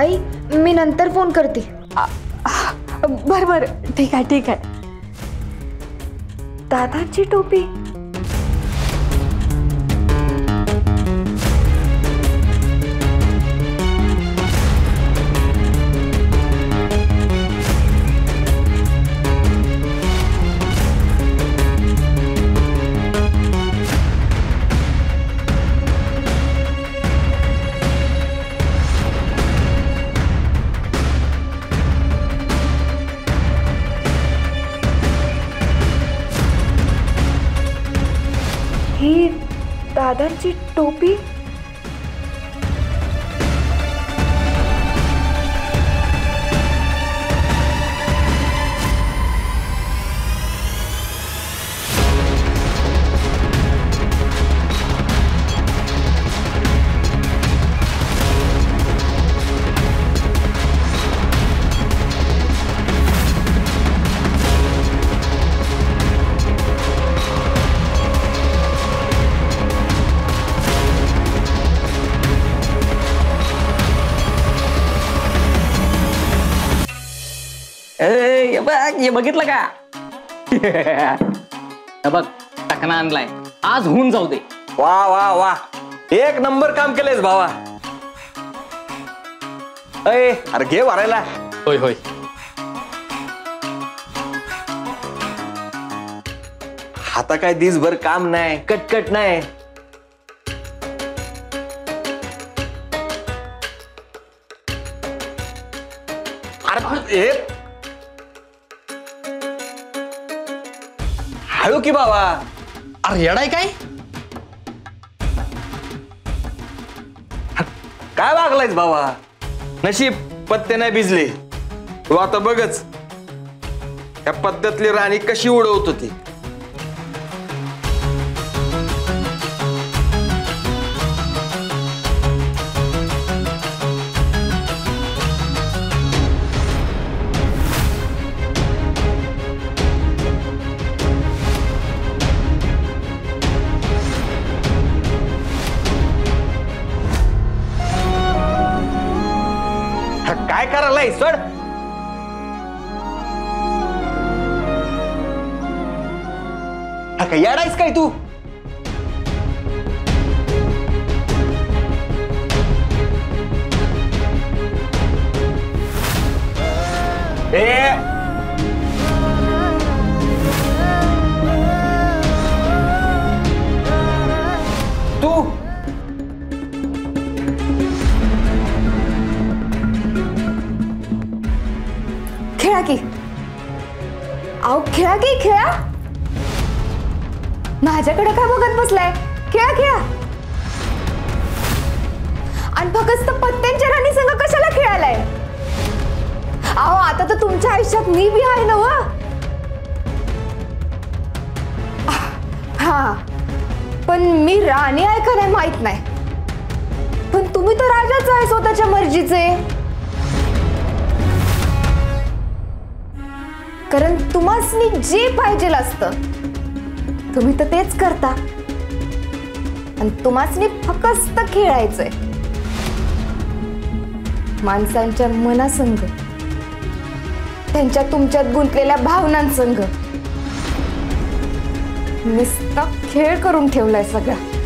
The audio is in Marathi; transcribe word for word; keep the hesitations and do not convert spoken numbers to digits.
आई मी नंतर फोन करते। बर बर ठीक आहे ठीक आहे। दादाची टोपी ही दादाची टोपी ए बघ ये बघितलं का? बघ टकना आणलाय, आज होऊन जाऊ दे। वा वा वा एक नंबर काम केलंयस भावा। अय अरे घे भरायला। होय होय आता काय दिसभर काम नाही, कटकट नाही। अरे हळू की बाबा। अरे येडाय काय? काय वागलायस बाबा? नशीब पत्ते नाही भिजले। तू आता बघच या पद्धतली राणी कशी उडवत होती। काय करायलाय सोड। काय येडायस काय तू? ए तू खेळा की, आओ खेळा की खेळा। माझ्याकडे काय बघत बसलाय? खेळा खेळा। आणि फक्त पत्त्यांच्या राणी संग कशाला खेळालाय? आओ आता तर तुमच्या आयुष्यात मी बी आहे ना व। हा पण मी राणी आहे का नाही माहित नाही, पण तुम्ही तर राजाच आहे स्वतःच्या मर्जीचे। कारण तुम्हासनी जे पाहिजे असतं तुम्ही तर तेच करता, आणि तुम्हासनी फक्त खेळायचंय माणसांच्या मनासंग, त्यांच्या तुमच्यात गुंतलेल्या भावनांसंग। नुसता खेळ करून ठेवलाय सगळा।